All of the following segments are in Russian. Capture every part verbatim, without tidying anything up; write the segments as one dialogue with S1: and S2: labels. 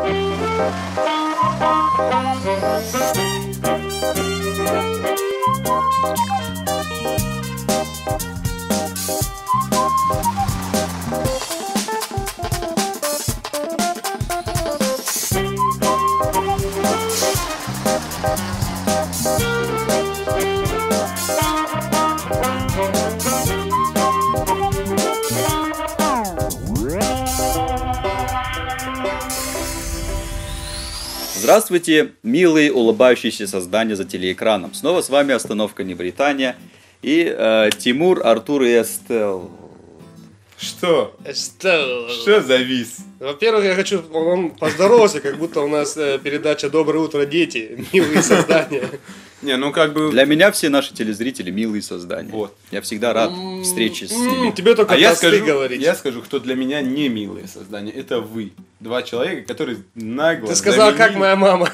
S1: Здравствуйте, милые улыбающиеся создания за телеэкраном. Снова с вами «Остановка не Британия» и э, Тимур, Артур и Эстел.
S2: Что?
S3: Эстел.
S2: Что завис?
S3: Во-первых, я хочу он поздоровался, как будто у нас э, передача «Доброе утро, дети», милые создания.
S2: Не, ну как бы...
S1: Для меня все наши телезрители милые создания.
S2: Вот.
S1: Я всегда рад встрече с ними.
S3: Тебе только
S2: А я
S3: посты
S2: скажу,
S3: говорить.
S2: я скажу, кто для меня не милые создания. Это вы. Два человека, которые нагло
S3: Ты сказал,
S2: заменили-
S3: как моя мама.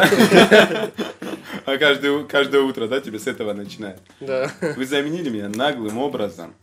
S2: А каждое, каждое утро, да, тебе с этого начинает.
S3: Да.
S2: Вы заменили меня наглым образом.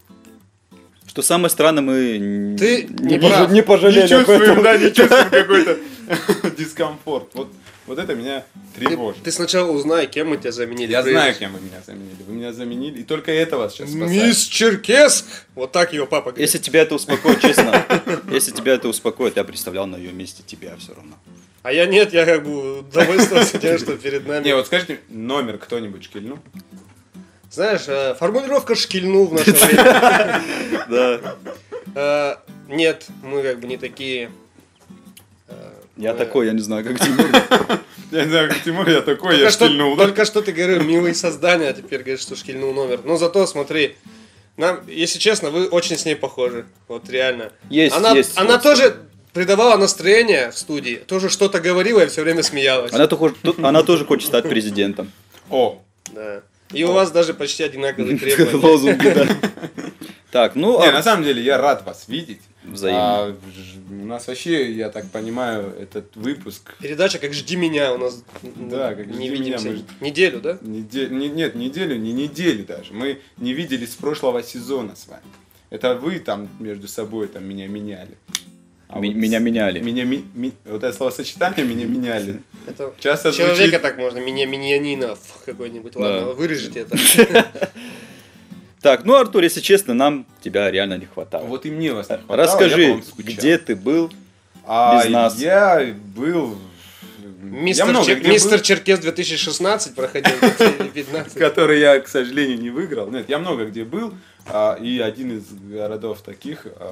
S1: Что самое странное, мы
S3: Ты
S1: не,
S3: не
S1: пож-
S3: прав.
S1: не пожалели
S2: Не
S1: об
S2: чувствуем,
S1: этом.
S2: да, не чувствуем какой-то дискомфорт. Вот, вот это меня
S3: Ты,
S2: тревожит.
S3: ты сначала узнай, кем мы тебя заменили.
S2: Я
S3: прежде.
S2: знаю, кем вы меня заменили. Вы меня заменили, и только это вас сейчас спасает.
S3: Мисс Черкесск! Вот так его папа говорит.
S1: Если тебя это успокоит, честно, если тебя это успокоит, я представлял на ее месте тебя все равно.
S3: А я нет, я как бы удовольствовался тем, что перед нами.
S2: Не, вот скажите, номер кто-нибудь шкильнул?
S3: Знаешь, э, формулировка «шкильну» в наше время.
S1: Да.
S3: Э, Нет, мы как бы не такие. э,
S1: Я
S3: мы-
S1: такой, я не знаю, как Тимур.
S2: Я не знаю, как Тимур, я такой,
S3: Только
S2: я
S3: что,
S2: шкильнул, да?
S3: только что ты говорил «милые создания», а теперь говоришь, что шкильнул номер. Но зато смотри, нам, если честно, вы очень с ней похожи. Вот реально.
S1: Есть,
S3: она,
S1: есть
S3: Она
S1: сходство.
S3: тоже придавала настроение в студии, тоже что-то говорила и все время смеялась.
S1: Она, тоже- она тоже хочет стать президентом.
S2: О,
S3: Да. И у вас даже почти одинаковые требования.
S1: Лозунги, да. Так, ну,
S2: не,
S1: а-
S2: на самом деле я рад вас видеть.
S1: Взаимно.
S2: А, ж- у нас вообще, я так понимаю, этот выпуск
S3: Передача как «Жди меня» у нас
S2: Да, как
S3: не
S2: «Жди меня»,
S3: видимся.
S2: мы ж-
S3: Неделю, да?
S2: неде- не- нет, неделю, не недели даже. Мы не виделись с прошлого сезона с вами. Это вы там между собой там меня меняли. А
S1: Ми-
S2: вот
S1: меня
S2: с-
S1: меняли.
S2: Меня, ми- ми- вот это словосочетание меня меняли.
S3: Это
S2: Часто
S3: человека
S2: звучит-
S3: так можно, меня миньянинов какой-нибудь. Ладно,
S1: Да.
S3: вырежите это.
S1: Так, ну, Артур, если честно, нам тебя реально не хватало.
S2: Вот и мне вас не хватало, я
S1: Расскажи,
S2: по вам скучал.
S1: где ты был?
S2: А
S1: без нас?
S2: я был...
S3: Мистер,
S2: я много
S3: Чер-
S2: где
S3: Мистер
S2: был,
S3: Черкес две тысячи шестнадцать проходил, две тысячи пятнадцать.
S2: который я, к сожалению, не выиграл. Нет, я много где был, а, и один из городов таких, а,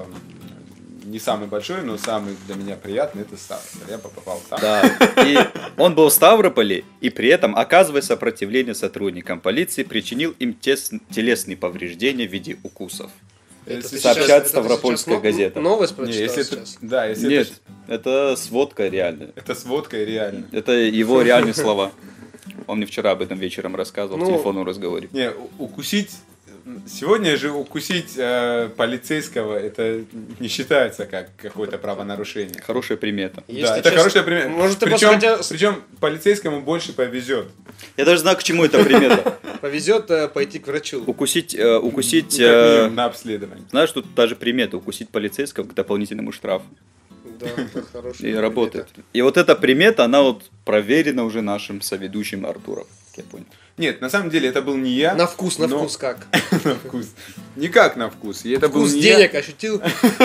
S2: не самый большой, но самый для меня приятный, это Ставрополь. Я попал там.
S1: Да. И он был в Ставрополе, и при этом, оказывая сопротивление сотрудникам полиции, причинил им тес- телесные повреждения в виде укусов.
S2: Если
S3: Это ты
S2: сейчас-
S1: сообщает
S3: сейчас- это ты
S1: Ставропольская
S3: сейчас
S1: газета.
S3: но- Новость
S2: Не,
S3: прочитал
S2: если это,
S3: сейчас.
S2: да, если
S1: Нет,
S2: это,
S1: это сводка реальная.
S2: это с водкой реально.
S1: Это его реальные слова. Он мне вчера об этом вечером рассказывал в
S3: Ну,
S1: телефонном разговоре.
S2: Не, у- укусить, сегодня же укусить э, полицейского, это не считается как какое-то правонарушение.
S1: Хорошая примета.
S3: Если
S2: да, это
S3: честно,
S2: хорошая примета.
S3: Может, ты
S2: причем,
S3: просто хотел-
S2: причем полицейскому больше повезет.
S1: Я даже знаю, к чему эта примета.
S3: Повезет э, пойти к врачу.
S1: Укусить, э, укусить,
S2: Ну, как
S1: э,
S2: минимум на обследование.
S1: знаешь, тут даже примета, укусить полицейского к дополнительному штрафу.
S3: Да, это хорошая
S1: И
S3: примета.
S1: работает. И вот эта примета, она вот проверена уже нашим соведущим Артуром, как я понял.
S2: Нет, на самом деле это был не я.
S3: На вкус, на
S2: но-
S3: вкус как?
S2: На вкус. Никак на вкус. И это был
S3: Вкус
S2: не
S3: денег ощутил?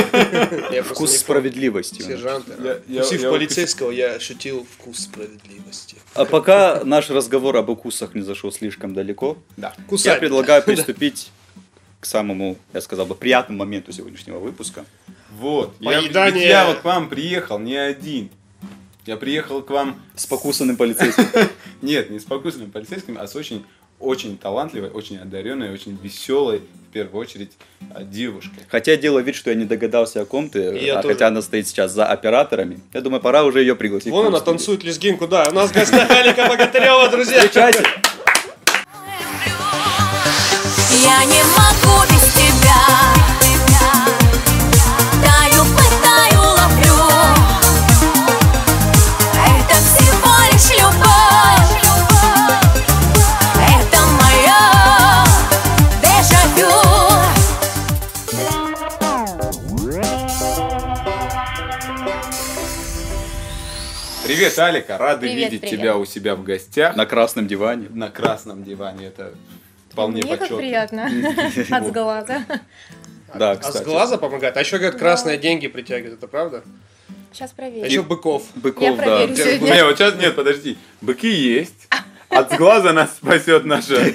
S3: Я просто
S1: Вкус
S3: не
S1: справедливости.
S3: помню. Сержант.
S2: Я- я-
S3: Укусив
S2: я
S3: полицейского, я ощутил вкус справедливости.
S1: А пока наш разговор об укусах не зашел слишком далеко,
S2: Да.
S1: я
S3: Кусать.
S1: предлагаю приступить к самому, я сказал бы, приятному моменту сегодняшнего выпуска.
S2: Вот. Я,
S3: Поедание.
S2: ведь я вот к вам приехал не один. Я приехал к вам
S1: С покусанным полицейским.
S2: Нет, не с покусанным полицейским, а с очень, очень талантливой, очень одаренной, очень веселой, в первую очередь, а, девушкой.
S1: Хотя я делаю вид, что я не догадался, о ком ты,
S3: И я
S1: а
S3: тоже.
S1: хотя она стоит сейчас за операторами. Я думаю, пора уже ее пригласить.
S3: Вон
S1: к нам
S3: она
S1: в студию.
S3: танцует лезгинку, да. У нас в гостях Алика Богатырева, друзья.
S1: Встречайте!
S4: Я не могу без тебя. Таю, пытаю, ловлю. Это всего лишь любовь. Это мое дежавю.
S2: Привет, Алика, рады
S5: Привет,
S2: видеть
S5: привет.
S2: тебя у себя в гостях.
S1: На красном диване.
S2: На красном диване, это вполне
S5: Мне как
S2: почетно.
S5: приятно. От сглаза.
S1: Да,
S3: А
S1: кстати.
S3: с глаза помогает. А еще, говорят, красные деньги притягивают, это правда?
S5: Сейчас
S3: А
S5: проверим.
S3: еще быков.
S1: Быков,
S5: Я
S1: да.
S5: проверю сегодня.
S2: Не, вот сейчас нет, подожди. Быки есть. От глаза нас спасет наша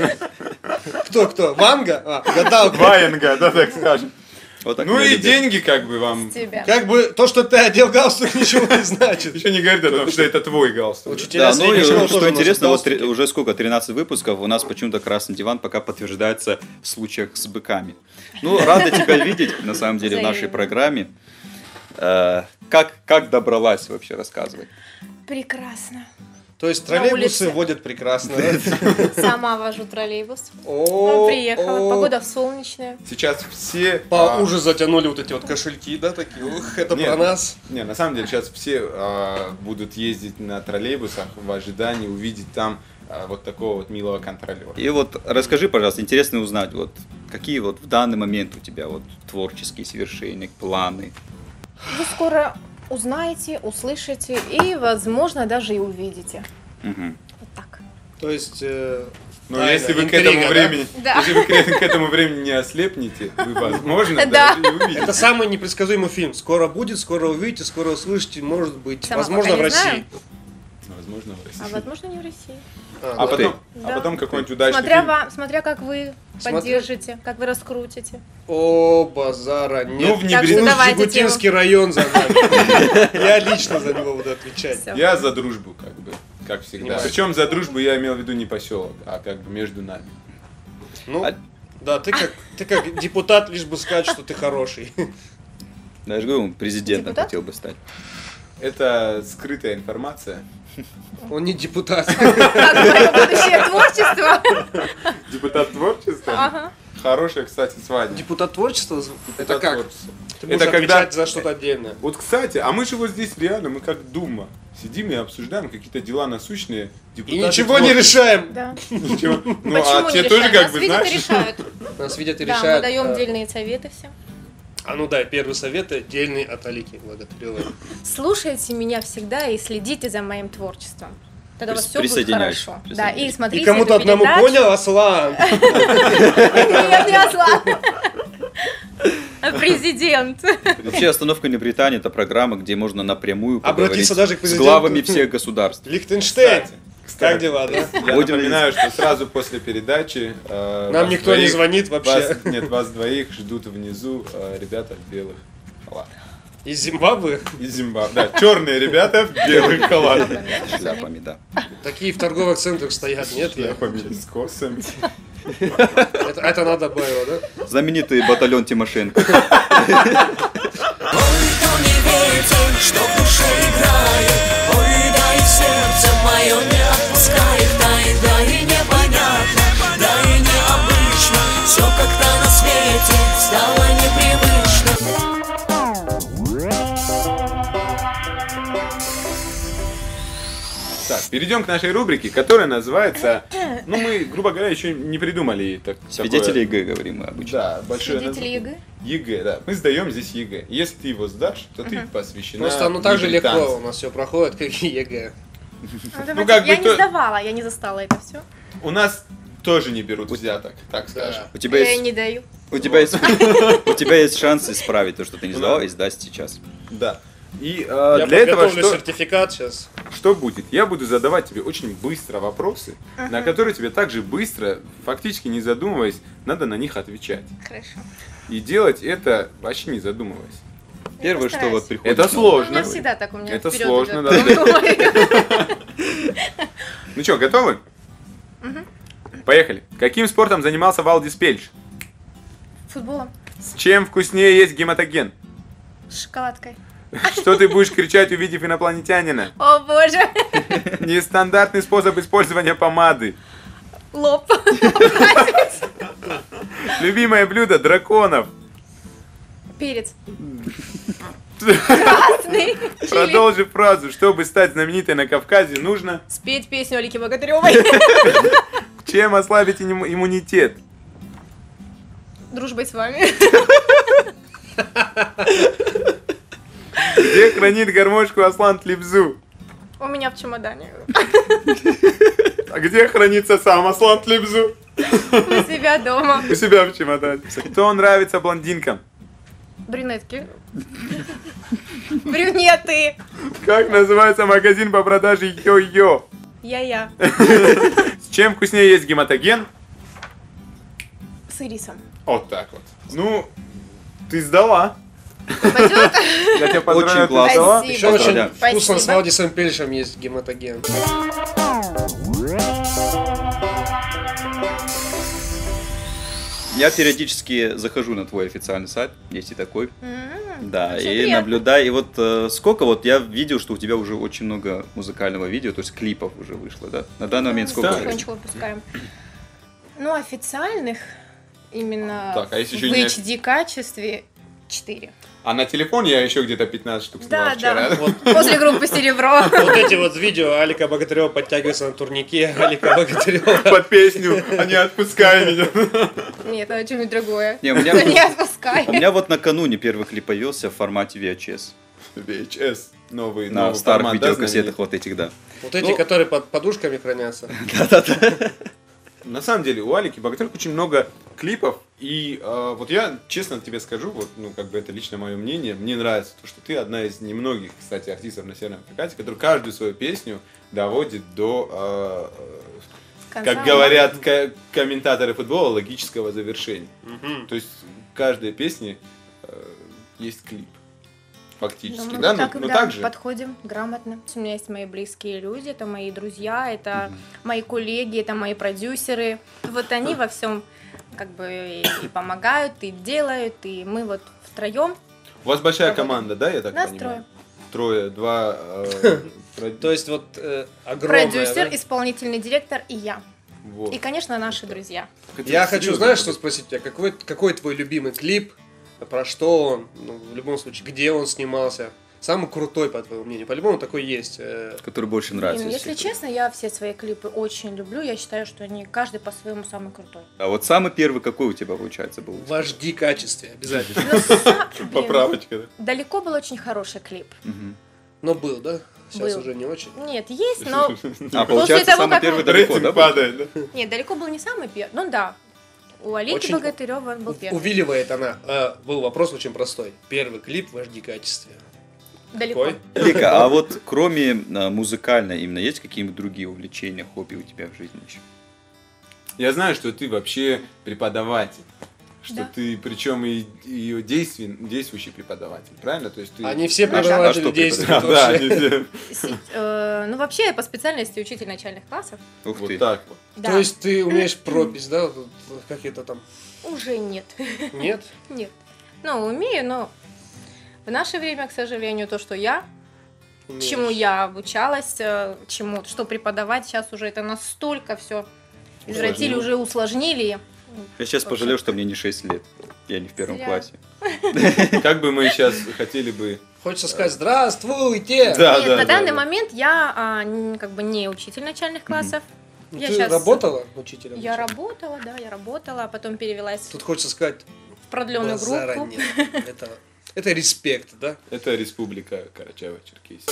S3: Кто, кто? Ванга? А, гадалка.
S2: ваенга, да, так скажем.
S1: Вот так
S2: Ну
S1: меня
S2: и
S1: любят.
S2: деньги как бы вам
S5: Тебя.
S3: Как бы то, что ты одел галстук, ничего не значит.
S2: еще не говорит о том, что это твой галстук.
S3: Учителя
S1: Да, ну и
S3: средней школы
S1: что
S3: тоже
S1: интересно,
S3: носят
S1: вот три-
S3: галстуки.
S1: уже сколько, тринадцать выпусков, у нас почему-то красный диван пока подтверждается в случаях с быками. Ну, рада тебя видеть, на самом деле, в нашей
S5: Взаимно.
S1: программе. Э, Как, как добралась вообще, рассказывай.
S5: Прекрасно.
S3: То есть
S5: На
S3: троллейбусы
S5: улице.
S3: водят прекрасно. да?
S5: Сама вожу троллейбус.
S3: О,
S5: Ну, приехала.
S3: о.
S5: Погода солнечная.
S2: Сейчас все...
S3: По
S2: а,
S3: уже затянули вот эти вот кошельки, да, такие. Ух, это
S2: Нет.
S3: про нас.
S2: Не, на самом деле сейчас все а, будут ездить на троллейбусах в ожидании увидеть там а, вот такого вот милого контролера.
S1: И вот расскажи, пожалуйста, интересно узнать, вот какие вот в данный момент у тебя вот творческие свершения, планы.
S5: Вы скоро узнаете, услышите и, возможно, даже и увидите.
S1: Мгм.
S5: Вот так.
S3: То есть... э,
S2: Но
S3: тайна,
S2: если вы к
S3: интрига,
S2: этому
S3: да?
S2: времени,
S5: Да.
S2: если вы к этому- к этому времени не ослепнете, вы, возможно,
S5: Да.
S2: даже и увидите.
S3: Это самый непредсказуемый фильм. Скоро будет, скоро увидите, скоро услышите, может быть,
S5: Сама
S3: возможно, в
S5: пока не
S3: России.
S5: знаю.
S2: Возможно, в России.
S5: А возможно, не в России.
S3: А,
S2: А
S3: да.
S2: потом, а
S5: Да.
S2: потом какой-нибудь удачный
S5: Смотря,
S2: фильм.
S5: вам, смотря как вы
S3: Смотря-
S5: поддержите, как вы раскрутите.
S3: О, базара нет.
S2: Ну, в
S5: Так что
S2: Небрежном-
S5: давайте
S3: Жигутинский район за нами. Я лично за него буду отвечать.
S5: Всё.
S2: Я за дружбу, как бы, как всегда.
S3: Понимаю.
S2: Причем за дружбу я имел в виду не поселок, а как бы между нами.
S3: Ну,
S1: А-
S3: да, ты как, ты как депутат, лишь бы сказать, что ты хороший.
S1: Да, я же говорю, президентом
S5: Депутат?
S1: хотел бы стать.
S2: Это скрытая информация.
S3: Он не депутат.
S5: Как мое будущее творчество.
S2: Депутат творчества?
S5: Ага.
S2: Хорошая, кстати, свадьба.
S3: Депутат творчества? Это
S2: Депутат
S3: как?
S2: творчества.
S3: Ты можешь
S2: Это когда-
S3: отвечать за что-то отдельное.
S2: Вот, кстати, а мы же вот здесь реально, мы как Дума. Сидим и обсуждаем какие-то дела насущные.
S3: И
S2: Депутаты
S3: ничего не
S2: творчества.
S3: решаем.
S5: Да.
S2: Ничего. Ну,
S5: Почему
S2: а
S5: не
S2: те тоже
S5: решаем?
S2: как
S5: Нас
S2: бы,
S5: видят и
S2: знаешь...
S5: решают.
S3: Нас видят и
S5: Да, мы
S3: решают.
S5: даем
S3: А,
S5: дельные советы всем.
S3: А ну да, первый совет отдельный от Алики Благотыревой.
S5: Слушайте меня всегда и следите за моим творчеством. Тогда у вас
S1: Прис-
S5: все будет
S1: присоединяйся,
S5: хорошо. Да,
S1: присоединяйся.
S5: и
S3: И
S5: смотрите
S3: кому-то
S5: эту
S3: одному
S5: передачу.
S3: понял, Аслан.
S5: Нет, не Аслан. А президент.
S1: Вообще «Остановка на Британии» — это программа, где можно напрямую поговорить
S3: Обратиться даже к
S1: с
S3: президенту.
S1: главами всех государств.
S3: Лихтенштейн.
S2: Кстати, кстати.
S3: Как дела, да?
S2: Я
S1: Будем
S2: напоминаю, что сразу после передачи... э,
S3: Нам
S2: вас
S3: никто не
S2: двоих-
S3: звонит вообще.
S2: вас- нет, вас двоих ждут внизу э, ребята в белых халатах.
S3: Из Зимбабве?
S2: Из Зимбабве. Да, черные ребята в белых халатах.
S1: С шляпами, да.
S3: Такие в торговых центрах стоят, нет? Я-
S2: Шляпами с косами.
S3: Это, это надо было, да?
S1: Знаменитый батальон Тимошенко.
S4: Ой, кто не ветер, что в душе играет. Ой, да и сердце мое не отпускает. Да и, да и непонятно, да и необычно. Все как-то на свете стало непривычно.
S2: Так, перейдем к нашей рубрике, которая называется... Ну, мы, грубо говоря, еще не придумали ей так,
S1: Свидетели
S2: такое-
S1: ЕГЭ, говорим мы обычно.
S2: Да, большое
S5: Свидетели
S2: наз-
S5: ЕГЭ?
S2: ЕГЭ, да. Мы сдаем здесь ЕГЭ. Если ты его сдашь, то ты посвящена
S3: Просто оно так же легко
S2: британцам.
S3: у нас все проходит, как и ЕГЭ.
S5: Ну, давайте.
S2: как бы
S5: Я
S2: то-
S5: не сдавала, я не застала это все.
S2: У нас тоже не берут взяток, так скажем.
S1: У тебя
S5: Я и
S1: есть,
S5: не даю.
S1: у тебя есть, у тебя есть шанс исправить то, что ты не сдавал, и сдать сейчас.
S2: Да. И э,
S3: Я
S2: для этого
S3: подготовлю
S2: что,
S3: сертификат сейчас.
S2: что будет? Я буду задавать тебе очень быстро вопросы, на которые тебе также быстро, фактически не задумываясь, надо на них отвечать.
S5: Хорошо.
S2: И делать это вообще не задумываясь.
S1: Первое, что
S5: постараюсь.
S1: вот приходит.
S2: Это
S1: на ум.
S5: У
S2: сложно.
S5: меня всегда так, у меня
S2: Это
S5: вперед
S2: сложно,
S5: идет,
S2: да.
S5: потом думаю.
S2: Ну что, готовы? Поехали. Каким спортом занимался Валдис Пельш?
S5: Футболом,
S2: С чем вкуснее есть гематоген?
S5: с шоколадкой.
S2: Что ты будешь кричать, увидев инопланетянина?
S5: О боже,
S2: Нестандартный способ использования помады.
S5: лоб.
S2: Любимое блюдо драконов.
S5: Перец. Красный. Чили.
S2: Продолжи фразу. Чтобы стать знаменитой на Кавказе, нужно
S5: Спеть песню Алики Богатыревой.
S2: чем ослабить имму- иммунитет?
S5: Дружбой с вами.
S2: Где хранит гармошку Аслан Тлебзу?
S5: У меня в чемодане.
S2: А где хранится сам Аслан Тлебзу?
S5: У себя дома.
S2: У себя в чемодане. Кто нравится блондинкам?
S5: Брюнетки. Брюнеты.
S2: Как называется магазин по продаже йо-йо?
S5: Я-я.
S2: С чем вкуснее есть гематоген?
S5: С ирисом.
S2: Вот так вот. Ну, ты сдала.
S5: Пойдет?
S2: Я тебя поздравляю,
S1: Очень
S2: ты
S1: классно.
S2: сдала.
S5: Спасибо.
S3: Еще очень
S1: Поздравляю.
S3: вкусно с
S5: Спасибо.
S3: Валдисом Пельшем есть гематоген.
S1: Я периодически захожу на твой официальный сайт, есть и такой.
S5: М,
S1: Да,
S5: очень
S1: и
S5: приятно.
S1: наблюдай. И вот э, сколько вот я видел, что у тебя уже очень много музыкального видео, то есть клипов уже вышло, да? На данный момент сколько?
S2: Да.
S1: есть?
S5: Потихонечку выпускаем. Ну, официальных именно
S2: Так, а если
S5: в
S2: еще не-
S5: эйч ди качестве четыре.
S2: А на телефоне я еще где-то пятнадцать штук снял
S5: Да,
S2: вчера.
S5: да. После группы «Серебро».
S3: Вот эти вот видео Алика Богатырева подтягивается на турнике, Алика Богатырева.
S2: Под песню «А не отпускай меня».
S5: Нет, это что-нибудь другое.
S1: Не, у меня,
S5: Не отпускай.
S1: у меня вот накануне первый клип появился в формате ви эйч эс.
S2: ви эйч эс. Новый,
S1: На
S2: новый
S1: старых
S2: формат, да,
S1: видеокассетах
S2: знаменитый?
S1: вот этих, да.
S3: Вот эти,
S1: Ну.
S3: которые под подушками хранятся.
S2: На самом деле у Алики Богатыревой очень много клипов, и э, вот я честно тебе скажу, вот, ну, как бы это лично мое мнение, мне нравится то, что ты одна из немногих, кстати, артистов на Северном Кавказе, который каждую свою песню доводит до, э,
S5: Конца.
S2: как говорят ко- комментаторы футбола, логического завершения.
S3: Мгм.
S2: То есть в каждой песне э, есть клип. Фактически,
S5: Ну, мы
S2: да?
S5: так,
S2: ну, ну
S5: да,
S2: так же.
S5: подходим грамотно. У меня есть мои близкие люди, это мои друзья, это мои коллеги, это мои продюсеры. Вот они во всем как бы и и помогают, и делают, и мы вот втроем.
S2: У вас большая
S5: Работаем.
S2: команда, да, я так
S5: Нас
S2: понимаю? Трое, два... э, про-
S3: То есть вот э, огромная,
S5: Продюсер,
S3: да?
S5: исполнительный директор и я.
S2: вот.
S5: И, конечно, наши друзья.
S2: Хотя
S3: Я хочу,
S2: серьезно,
S3: знаешь, что
S2: вот.
S3: спросить тебя? Какой, какой твой любимый клип? Про что он? Ну, в любом случае, где он снимался? Самый крутой, по твоему мнению. По-любому такой есть. э,
S1: Который больше нравится.
S5: Блин,
S1: из
S5: если
S1: всех.
S5: честно, я все свои клипы очень люблю. Я считаю, что они каждый по-своему самый крутой.
S1: А вот самый первый какой у тебя, получается, был?
S3: В эйч ди качестве, обязательно.
S5: Ну, са- блин,
S2: Поправочка, да?
S5: далеко был очень хороший клип.
S1: Мгм.
S3: Но был, да? Сейчас
S5: Был.
S3: уже не очень.
S5: Нет, есть, но...
S1: А получается,
S5: того,
S1: самый
S5: как
S1: первый
S5: мы-
S1: далеко,
S2: Рейтинг
S1: да? был?
S2: падает, да?
S5: Нет, далеко был не самый первый. Ну да. У Алики
S3: Очень
S5: Богатырева он был первый.
S3: Увиливает она. Э, был вопрос очень простой. Первый клип в эйч ди качестве.
S5: Далеко.
S3: Какой?
S1: Лика, а вот кроме а, музыкальной именно есть какие-нибудь другие увлечения, хобби у тебя в жизни еще?
S2: Я знаю, что ты вообще преподаватель. Что
S5: Да.
S2: ты, причем и, и действий- действующий преподаватель, правильно? То есть ты...
S3: Они все
S1: А что- а
S3: преподаватели
S1: что
S3: действуют
S2: Да, да,
S3: вообще.
S2: они все-
S5: Си- э, Ну вообще я по специальности учитель начальных классов.
S1: Ух ты.
S2: вот так вот.
S5: Да.
S3: То есть ты умеешь пропись, да? Вот, как это там?
S5: Уже нет.
S3: Нет?
S5: Нет. Ну, умею, но в наше время, к сожалению, то, что я,
S3: Умеешь.
S5: чему я обучалась, э, чему, что преподавать, сейчас уже это настолько все извратили,
S2: Усложнили.
S5: уже усложнили.
S1: Я сейчас
S5: Вообще.
S1: пожалел, что мне не шесть лет. Я не в первом
S5: Зря.
S1: классе.
S2: Как бы мы сейчас хотели бы...
S3: Хочется сказать «Здравствуйте!»
S2: Да,
S5: Нет,
S2: да,
S5: на
S2: да,
S5: данный
S2: да.
S5: момент я а, н- как бы не учитель начальных классов.
S3: Ну,
S5: Я
S3: ты
S5: щас-
S3: работала учителем?
S5: Я работала, да, я работала, а потом перевелась
S3: Тут хочется сказать
S5: в продленную
S3: «базара
S5: группу.
S3: нет». Это, это респект, да?
S2: Это Республика Карачаево-Черкесия.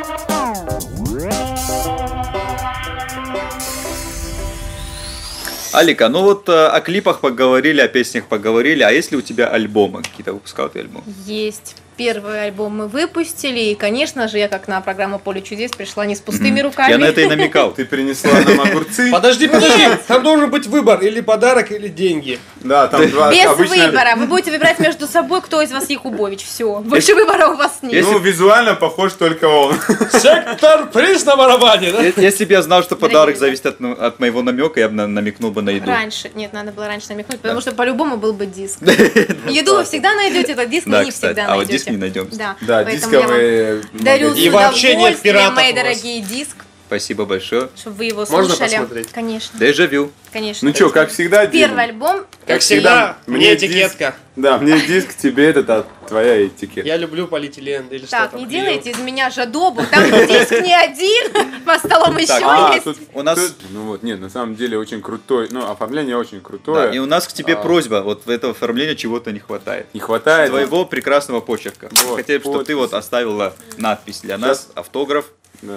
S1: Алика, ну вот э, о клипах поговорили, о песнях поговорили, а есть ли у тебя альбомы? Какие-то выпускал ты альбомы?
S5: Есть. Первый альбом мы выпустили, и, конечно же, я как на программу «Поле чудес» пришла не с пустыми руками.
S1: Я на это и намекал.
S2: Ты принесла нам огурцы?
S3: Подожди, подожди! Там должен быть выбор, или подарок, или деньги.
S2: Да, там два...
S5: Без
S2: обычно-
S5: выбора. Вы будете выбирать между собой, кто из вас Якубович. Все. Больше выбора у вас нет.
S2: Ну, визуально похож только он.
S3: Сектор приз на барабане, да?
S1: Е- Если бы я знал, что подарок
S5: Дорогие
S1: зависит от, ну, от моего намека, я бы на- намекнул бы на еду.
S5: Раньше. Нет, надо было раньше намекнуть, потому что по-любому был бы диск. Еду вы всегда найдете, этот диск
S1: Да,
S5: не
S1: кстати.
S5: всегда
S1: А вот
S5: найдете.
S1: диск не найдем.
S5: Да,
S2: Да,
S5: поэтому я вам
S2: дисковые...
S5: дарю с
S2: магазины.
S3: И вообще нет
S5: удовольствием,
S3: пиратов
S5: мои
S3: у вас.
S5: дорогие, диск,
S1: Спасибо большое.
S5: чтобы вы его
S3: Можно
S5: слушали.
S3: посмотреть?
S5: Конечно,
S1: Дежавю.
S5: конечно.
S2: Ну что, как всегда, Дим?
S5: Первый альбом.
S3: Как всегда,
S2: Мне
S3: мне
S2: диск.
S3: этикетка.
S2: Да, мне диск, тебе этот, а твоя этикетка.
S3: Я люблю полиэтилен или что
S5: Так,
S3: там.
S5: не
S3: клеил.
S5: делайте из меня жадобу. Там диск не один, по столом еще
S1: Так,
S2: А,
S5: есть.
S2: тут
S1: У нас-
S2: тут- Ну вот, нет, на самом деле очень крутой, ну, оформление очень
S1: Да,
S2: крутое.
S1: и у нас к тебе
S2: А.
S1: просьба. Вот в этого оформления чего-то не хватает.
S2: Не хватает.
S1: Твоего прекрасного почерка.
S2: Вот,
S1: Хотели бы, чтобы ты
S2: подпись.
S1: вот оставила надпись для нас, автограф.
S2: Да.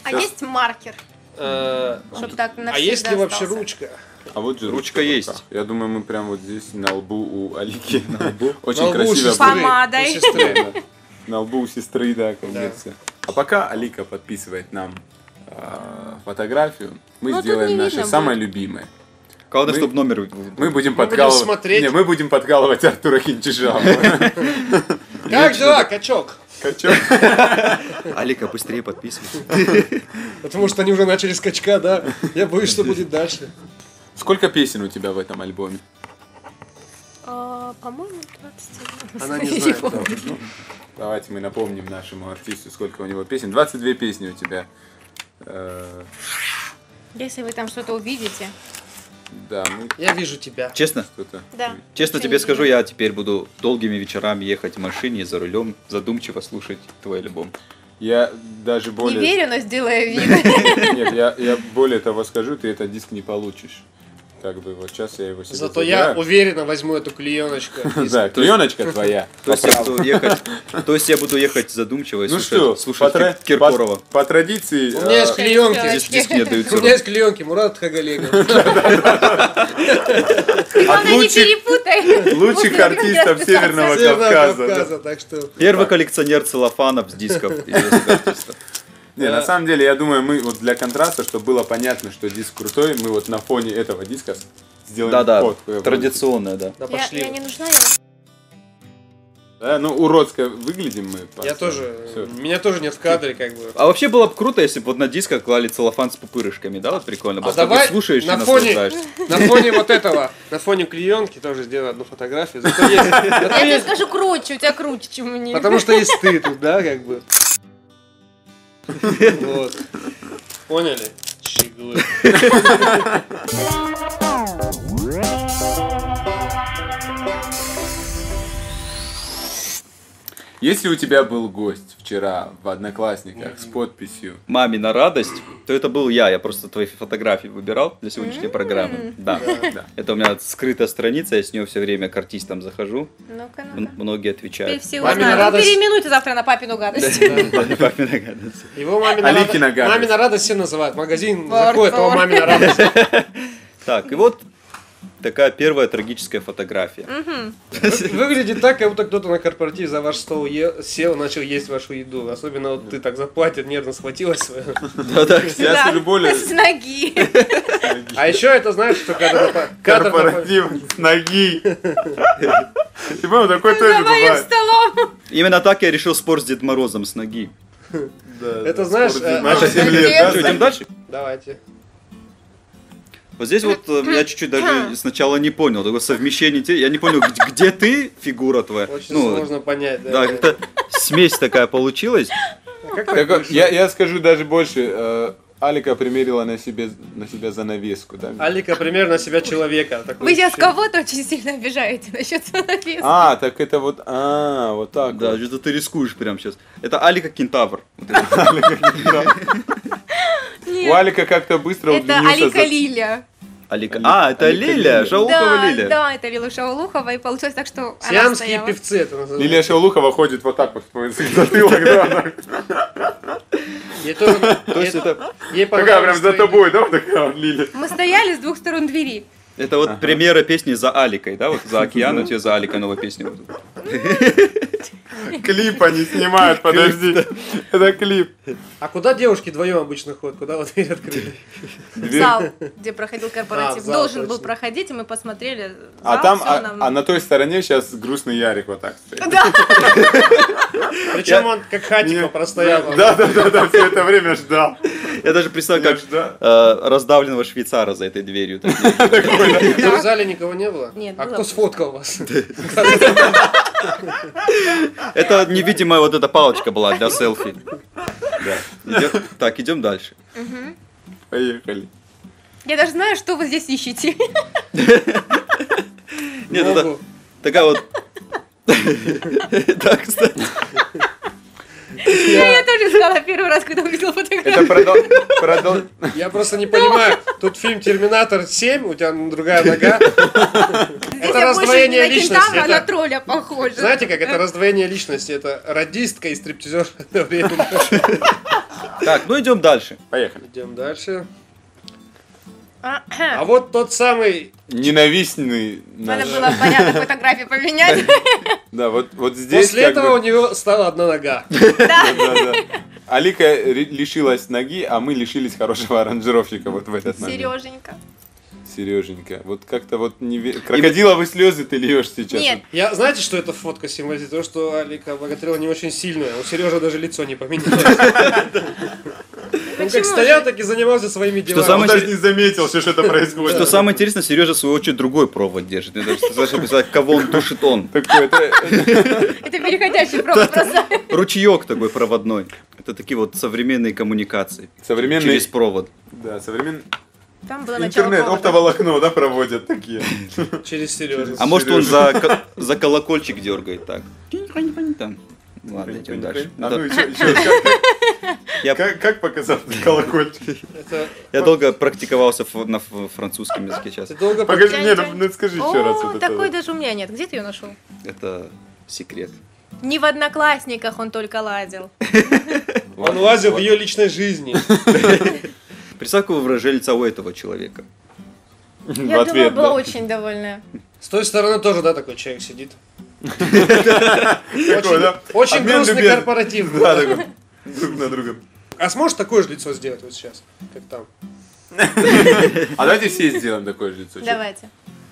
S5: А есть маркер,
S3: Э,
S5: чтобы так навсегда
S3: А есть ли вообще
S5: остался?
S3: ручка?
S2: А вот же
S1: Ручка есть.
S2: рука. Я думаю, мы прям вот здесь на лбу у Алики. На лбу. Очень
S3: На лбу у
S2: красиво.
S3: сестры,
S2: будет.
S5: Помадой.
S3: у сестры.
S2: Да. На лбу у сестры, да, кажется. А пока Алика подписывает нам а, фотографию, мы
S5: Ну, тут
S2: сделаем
S5: не
S2: наше
S5: видно
S2: самое любимое.
S1: Главное,
S2: Мы-
S1: чтобы номер...
S2: Мы будем
S3: будем
S2: подкалывать.
S3: смотреть.
S2: Не, мы будем подкалывать Артура Хинчижава.
S3: Как дела, качок?
S2: Качок.
S1: Алика, быстрее подписывайся.
S3: Потому что они уже начали с качка, да? Я боюсь, что будет дальше.
S2: Сколько песен у тебя в этом альбоме?
S5: А, По-моему, двадцать один.
S3: Она не
S5: Не
S3: знает.
S5: помню.
S2: Ну, давайте мы напомним нашему артисту, сколько у него песен. двадцать две песни у тебя. Э,
S5: Если вы там что-то увидите.
S2: Да, мы
S3: Я вижу тебя.
S1: Честно?
S2: что-то...
S5: Да.
S1: Честно
S5: Ничего
S1: тебе
S5: не
S1: скажу,
S5: видно.
S1: я теперь буду долгими вечерами ехать в машине за рулем, задумчиво слушать твой альбом.
S2: Я даже
S5: Не
S2: более...
S5: верю, но сделаю вид.
S2: Нет, я, я более того скажу, ты этот диск не получишь. Как бы вот сейчас я его себе
S3: Зато я
S2: забираю.
S3: уверенно возьму эту клееночку.
S2: Да, клееночка твоя.
S1: То есть, я буду ехать, то есть я буду ехать задумчиво и
S2: Ну
S1: слушать,
S2: что,
S1: слушать
S2: по, тра-
S1: Кир- Киркорова.
S2: по- по традиции...
S3: У меня есть
S2: а,
S3: клеенки.
S5: Девочки.
S1: Здесь диск не отдаются.
S3: У меня есть клеенки, Мурат Хагалегов.
S5: Главное, не
S2: лучших-
S5: перепутай.
S2: лучших
S5: После
S2: артистов
S5: Кавказа.
S2: Северного
S3: Северного
S2: Кавказа. да.
S3: Кавказа, так что...
S1: Первый коллекционер целлофанов с дисков известных артистов.
S2: Не, на самом деле, я думаю, мы вот для контраста, чтобы было понятно, что диск крутой, мы вот на фоне этого диска сделаем
S1: Да-да,
S2: фотку. Я
S1: традиционная, да.
S3: Да
S5: Я,
S3: пошли.
S5: я не нужна, я
S2: Да, ну, уродско выглядим мы.
S3: Я
S2: просто.
S3: тоже,
S2: Всё.
S3: меня тоже нет в кадре, как бы.
S1: А вообще было бы круто, если бы вот на дисках клали целлофан с пупырышками, да? Вот прикольно было.
S3: А давай
S1: Ты слушаешь и
S3: на фоне,
S1: наслаждаешься.
S3: на фоне вот этого, на фоне клеенки тоже сделаю одну фотографию. Зато есть, зато
S5: Я тебе
S3: есть-
S5: скажу круче, у тебя круче, чем у меня.
S3: потому что есть ты тут, да, как бы. Вот. Поняли? Щеглы.
S2: Если у тебя был гость вчера в Одноклассниках с подписью
S1: Мамина радость, то это был я. Я просто твои фотографии выбирал для сегодняшней программы. Да.
S2: да.
S1: Это у меня скрытая страница, я с нее все время к артистам захожу.
S5: Ну-ка,
S1: М-
S5: ну-ка.
S1: Многие
S5: Теперь
S1: отвечают.
S5: все
S3: Мамина
S5: узнают. Ну,
S3: радость.
S5: переименуйте завтра на папину гадость.
S1: Папина гадость.
S3: Его мамина,
S2: Аликина
S3: радость,
S2: гадость.
S3: мамина радость все называют. Магазин
S5: Вор,
S3: заходит, его
S5: вор.
S3: мамина радость.
S1: Так, и вот такая первая трагическая фотография.
S3: Выглядит так, как будто кто-то на корпоративе за ваш стол е- сел, начал есть вашу еду. Особенно вот ты так заплатит, нервно схватилась свою.
S1: Да-да.
S2: Я
S5: Да,
S2: скажу более
S5: с ноги.
S3: А еще это знаешь, что когда напа- кадр напа-
S2: корпоратив с ноги. Ты понял, такой
S5: За
S2: тоже
S5: моим
S2: бывает.
S5: столом.
S1: Именно так я решил спор с Дед Морозом с ноги.
S3: Это знаешь, э,
S2: Маша
S3: а,
S2: семь лет, да?
S1: Что, идем дальше?
S3: Давайте.
S1: Вот здесь вот э, я чуть-чуть даже сначала не понял, такое совмещение, те- я не понял, где, где ты, фигура твоя.
S3: Очень
S1: Ну,
S3: сложно понять. Да,
S1: да, как-то смесь такая получилась.
S3: А как так
S2: Так,
S3: вышло?
S2: я, я скажу даже больше. э, Алика примерила на, себе, на себя занавеску. Да?
S3: Алика примерно на себя человека. такой
S5: Вы сейчас
S3: ощущение.
S5: кого-то очень сильно обижаете насчет занавески.
S2: А, так это вот, а, вот так
S1: Да,
S2: вот.
S1: что-то ты рискуешь прямо сейчас. Это Алика Кентавр. Вот это.
S2: У
S5: Нет,
S2: Алика как-то быстро
S5: это
S2: удлинился
S5: Алика
S2: за-
S5: Лиля.
S1: Алика. А, это
S2: Алика
S1: Лиля,
S2: Лиля.
S1: Шаулухова
S5: Да,
S1: Лиля.
S5: да, это Лила Шаулухова, и получилось так, что она
S3: Сиамские
S5: стояла.
S3: певцы это называется.
S2: Лилия Шаулухова ходит вот так вот в твой затылок, да?
S3: Ей тоже-
S1: То есть
S3: ей-
S1: это,
S3: ей
S2: Такая
S3: понравились
S2: прям за
S3: твои-
S2: тобой, да, вот такая вот Лилия?
S5: Мы стояли с двух сторон двери.
S1: это вот премьера песни за Аликой, да, вот за океаном, тебе за Аликой новая песня. Вот.
S2: Клип они снимают, подожди. Это клип.
S3: А куда девушки вдвоем обычно ходят? Куда вот дверь открыли?
S5: В зал, где проходил корпоратив.
S3: А, в зал,
S5: Должен был
S3: точно.
S5: проходить, и мы посмотрели.
S2: А
S5: зал,
S2: там,
S5: всё
S2: а,
S5: нам-
S2: а на той стороне сейчас грустный Ярик вот так стоит.
S5: Да,
S3: Причем он как хатико простоял.
S2: Да, да, да, да, все это время ждал.
S1: Я даже представил,
S2: Я
S1: как
S2: ждал.
S1: э, раздавленного швейцара за этой дверью.
S3: В зале никого не было?
S5: Нет,
S3: А
S5: было.
S3: кто сфоткал вас?
S1: Это невидимая вот эта палочка была для селфи. Да. Идем- Так, идем дальше.
S2: Поехали.
S5: я даже знаю, что вы здесь ищете.
S1: Нет, это
S3: Ногу.
S1: такая вот... Так, кстати.
S5: Я тоже сказала первый раз, когда увидела фотографию.
S2: Это продол... продол...
S3: Я просто не понимаю, тут фильм «Терминатор семь», у тебя другая нога. Это
S5: Я больше не
S3: раздвоение
S5: на
S3: личности.
S5: кентавра, а на
S3: Это-
S5: тролля похоже.
S3: Знаете, как это раздвоение личности? Это радистка и стриптизер одновременно.
S1: Так, ну идем дальше.
S2: Поехали.
S3: Идем дальше. А
S5: А
S3: вот тот самый...
S2: Ненавистный наш.
S5: Надо было порядок фотографии поменять.
S2: Да, вот, вот здесь
S3: После
S2: как
S3: этого
S2: бы-
S3: у него стала одна нога.
S2: Да, да, да. Алика ри- лишилась ноги, а мы лишились хорошего аранжировщика вот в этот момент.
S5: Сереженька.
S2: Сереженька. Вот как-то вот не ве- крокодиловые слезы ты льешь сейчас.
S5: Нет,
S3: Я, знаете, что эта фотка символизирует? То, что Алика Богатырева не очень сильная. У Сережи даже лицо не поменялось. Он как
S5: Почему
S3: стоял,
S5: же?
S3: так и занимался своими делами.
S1: самое
S2: Он даже не заметил, что что-то происходит.
S1: Что самое интересное, Сережа в свою очередь другой провод держит. Я даже слышал писать, кого он душит он.
S2: Такой, это-
S5: это переходящий провод просто.
S1: Ручеек такой проводной. Это такие вот современные коммуникации.
S2: Современный,
S1: Через провод.
S2: да, современный
S5: Там было начало
S2: интернет,
S5: провода.
S2: оптоволокно, да, проводят такие.
S3: Через Сережу.
S1: А может он за, ко- за колокольчик дергает так. Там. Ладно, идем дальше.
S2: А
S1: Да.
S2: ну еще, еще раз, как-
S1: Я,
S2: как, как показал колокольчик?
S3: Это...
S1: я долго практиковался ф- на ф- французском языке сейчас.
S3: Ты долго...
S2: Покажи, нет, ну скажи еще раз.
S5: О,
S2: вот это
S5: такой
S2: вот.
S5: даже у меня нет. Где ты ее нашел?
S1: Это секрет.
S5: Не в Одноклассниках он только ладил.
S3: Он лазил в ее личной жизни.
S1: Представь, какое выражение лица у этого человека.
S5: Я
S2: В
S5: думаю,
S2: ответ,
S5: была
S2: да?
S5: очень довольная.
S3: С той стороны тоже, да, такой человек сидит.
S2: Такой, да?
S3: Очень
S2: Обмен
S3: грустный
S2: любезностью.
S3: корпоратив.
S2: Да, такой, друг на друга.
S3: А сможешь такое же лицо сделать вот сейчас, как там?
S2: А давайте все сделаем такое же лицо.
S5: Давайте.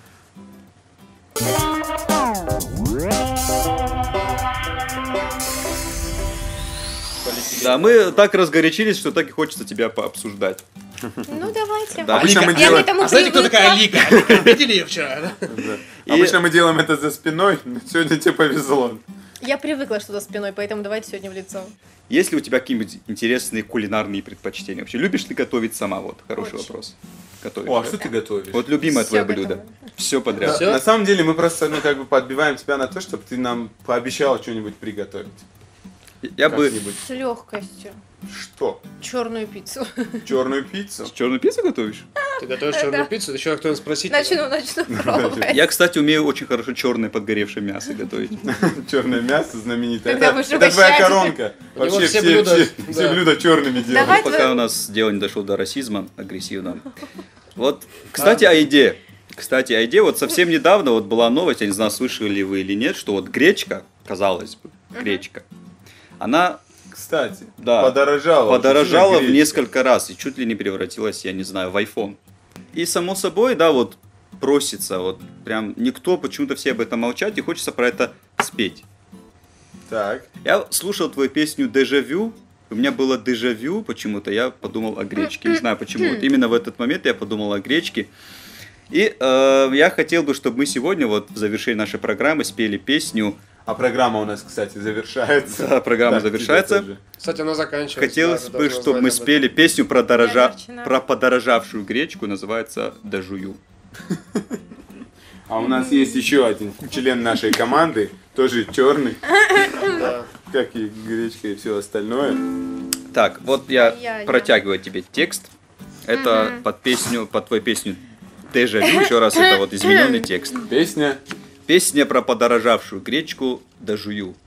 S1: Да, мы так разгорячились, что так и хочется тебя пообсуждать.
S5: Ну, давайте.
S1: Да.
S2: Обычно мы
S5: Я к
S2: делаем...
S5: этому
S3: А знаете, кто
S5: привыкла.
S3: такая Алика? Алика, видели ее вчера? да?
S2: Да.
S1: И-
S2: Обычно мы делаем это за спиной, но сегодня тебе повезло.
S5: Я привыкла, что за спиной, поэтому давайте сегодня в лицо.
S1: Есть ли у тебя какие-нибудь интересные кулинарные предпочтения? Вообще, любишь ты готовить сама? Вот, хороший
S5: Очень.
S1: вопрос. Готовишь.
S2: О, а
S1: да?
S2: что ты готовишь?
S1: Вот любимое
S5: Всё
S1: твое
S5: готово.
S1: блюдо. Все
S2: На,
S1: подряд.
S3: Всё?
S2: на самом деле мы просто, ну, как бы подбиваем тебя на то, чтобы ты нам пообещал что-нибудь приготовить.
S1: Я бы
S2: Как-нибудь.
S5: С легкостью.
S2: Что?
S5: Черную пиццу.
S2: Черную пиццу?
S1: черную пиццу готовишь?
S3: Ты готовишь черную пиццу? Еще раз кто-нибудь спросить?
S5: Начну, начну пробовать.
S1: Я, кстати, умею очень хорошо черное подгоревшее мясо готовить.
S2: Черное мясо знаменитое.
S5: Когда
S2: Это,
S5: будешь
S2: это твоя
S5: угощать.
S2: коронка.
S3: У него
S2: Вообще
S3: все
S2: все,
S3: блюда,
S2: все,
S3: да.
S2: все блюда черными делают.
S5: Давай.
S1: Пока
S5: твой-
S1: у нас дело не дошло до расизма агрессивного. Вот, кстати, о еде. Кстати, о еде. Вот совсем недавно вот была новость, я не знаю, слышали ли вы или нет, что вот гречка, казалось бы, гречка, она
S2: Кстати,
S1: Да.
S2: подорожала.
S1: подорожала в
S2: Гречка.
S1: несколько раз и чуть ли не превратилась, я не знаю, в iPhone. И само собой, да, вот просится, вот прям никто, почему-то все об этом молчат, и хочется про это спеть.
S2: Так.
S1: Я слушал твою песню «Дежавю», у меня было дежавю, почему-то я подумал о гречке, не знаю почему, вот именно в этот момент я подумал о гречке. И э, я хотел бы, чтобы мы сегодня, вот в завершении нашей программы, спели песню.
S2: А программа у нас, кстати, завершается.
S1: Да, программа
S2: Так,
S1: завершается.
S2: тебе тоже.
S3: Кстати, она заканчивается.
S1: Хотелось
S3: да,
S1: бы,
S3: должна
S1: чтобы
S3: знать
S1: мы
S3: об этом.
S1: спели песню про, дорожа...
S5: Я огорчена.
S1: про подорожавшую гречку, называется «Дожую».
S2: А у нас есть еще один член нашей команды, тоже черный,
S3: Да.
S2: как и гречка и все остальное.
S1: Так, вот я
S5: Ай-яй-яй.
S1: протягиваю тебе текст. Это под песню, под твою песню «Дежавю», еще раз, это вот измененный текст.
S2: Песня.
S1: Песня про подорожавшую гречку «Дожую».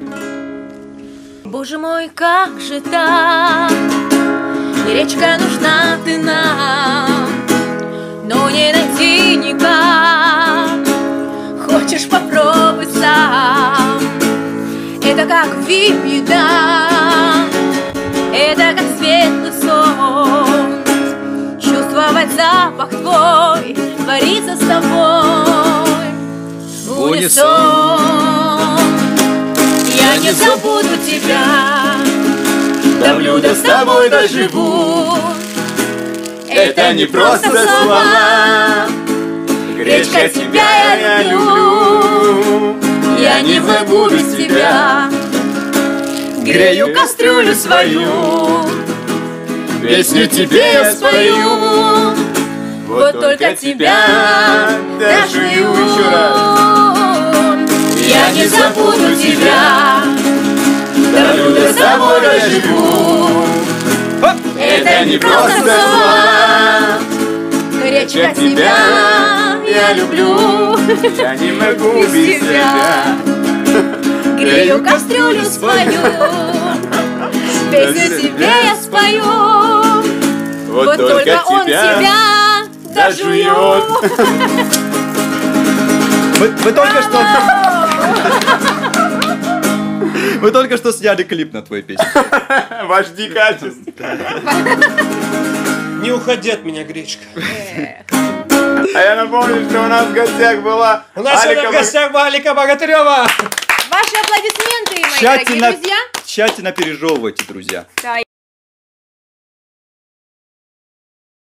S5: Боже мой, как же так? Гречка нужна ты нам, но не найти никак. Хочешь, попробуй сам. Это как випида, это как светлый сон. Чувствовать запах твой, твориться с тобой в унисон. Я не забуду тебя, до блюда с тобой доживу.
S2: Это не просто слова,
S5: Гречка, тебя я люблю. Я не могу без тебя. Грею кастрюлю свою, песню тебе я спою. Вот только тебя дожую.
S2: Еще раз.
S5: Я не забуду тебя, до блюда с тобой доживу. Это не просто слова, Гречка, тебя я люблю.
S2: Я не могу
S5: Без
S2: без
S5: тебя.
S2: тебя.
S5: Грею кастрюлю свою, Песню тебе я спою.
S2: Вот только
S5: он тебя дожует.
S1: Вы, вы только что... Вы только что сняли клип на твою песню.
S2: Ваш ди качество.
S3: Не уходи от меня, Гречка.
S2: А я напомню, что у нас в гостях была
S3: У нас сегодня
S2: Алика
S3: в гостях была Алика Богатырева.
S5: Ваши аплодисменты, мои
S1: Тщательно,
S5: дорогие друзья.
S1: тщательно пережевывайте, друзья.
S5: Да,